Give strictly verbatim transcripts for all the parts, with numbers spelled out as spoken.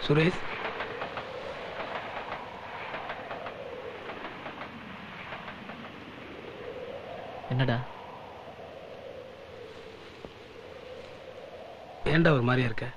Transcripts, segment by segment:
சுரேஷ், என்னடா ஏண்டா ஒரு மாதிரியா இருக்க?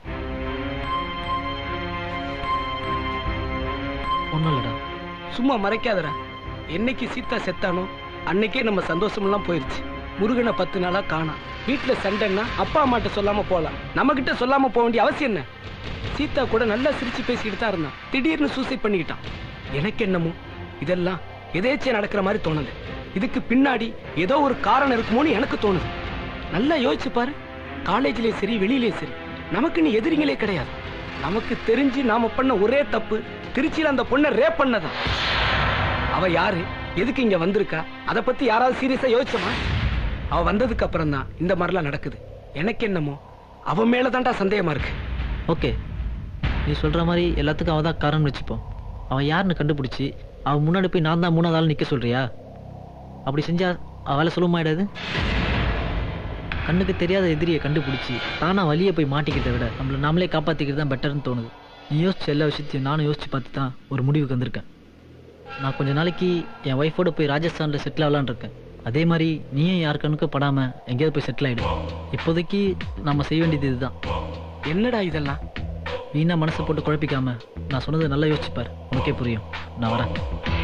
ஒன்றும் இல்லடா. சும்மா மறைக்காதடா. என்னைக்கு சீதா செத்தானோ அன்னைக்கே நம்ம சந்தோஷம் எல்லாம் போயிருச்சு. முருகனை பத்து நாளா காணோம். வீட்டுல சண்டைன்னா அப்பா அம்மாட்ட சொல்லாம போலாம், நம்ம கிட்ட சொல்லாம போக வேண்டிய அவசியம் என்ன? சீதா கூட நல்லா சிரிச்சு பேசிக்கிட்டு தான் இருந்தான். திடீர்னு சூசைட் பண்ணிக்கிட்டான். எனக்கு என்னமோ இதெல்லாம் எதேச்சே நடக்கிற மாதிரி தோணுது. இதுக்கு பின்னாடி ஏதோ ஒரு காரணம் இருக்குமோன்னு எனக்கு தோணுது. நல்லா யோசிச்சு பாரு. காலேஜ்லயே சரி வெளியிலே சரி நமக்கு நீ எதிரிங்களே கிடையாது. நமக்கு தெரிஞ்சு நாம பண்ண ஒரே தப்பு திருச்சியில அந்த பொண்ணை ரேப் பண்ணதான். அவ யாரு, எதுக்கு இங்க வந்திருக்கா, அதை பத்தி யாராவது சீரியஸா யோசிச்சமா? அவ வந்ததுக்கு அப்புறம் தான் இந்த மாதிரிலாம் நடக்குது. எனக்கு என்னமோ அவ மேலதான்டா சந்தேகமா இருக்கு. ஓகே, நீ சொல்ற மாதிரி எல்லாத்துக்கும் அவ தான் காரணம் வச்சுப்போம். அவன் யாருன்னு கண்டுபிடிச்சி அவன் முன்னாடி போய் நான் தான் மூணாவது ஆள் நிக்க சொல்றியா? அப்படி செஞ்சா அவளை சொல்லுமாயிடாது. கண்ணுக்கு தெரியாத எதிரியை கண்டுபிடிச்சி தானா வழியை போய் மாட்டிக்கிறத விட நம்மளை நாமளே காப்பாற்றிக்கிறது தான் பெட்டர்னு தோணுது. நீ யோசிச்ச எல்லா விஷயத்தையும் நானும் யோசிச்சு பார்த்து தான் ஒரு முடிவுக்கு வந்திருக்கேன். நான் கொஞ்ச நாளைக்கு என் ஒய்ஃபோட போய் ராஜஸ்தானில் செட்டில் ஆகலான்னு இருக்கேன். அதே மாதிரி நீயும் யார் கண்ணுக்கும் படாமல் எங்கேயாவது போய் செட்டில் ஆகிடும். இப்போதைக்கு நம்ம செய்ய வேண்டியது இதுதான். என்னடா இதெல்லாம்? வீணா மனசை போட்டு குழப்பிக்காம நான் சொன்னதை நல்லா யோசிச்சுப்பார், உனக்கே புரியும். நான் வரேன்.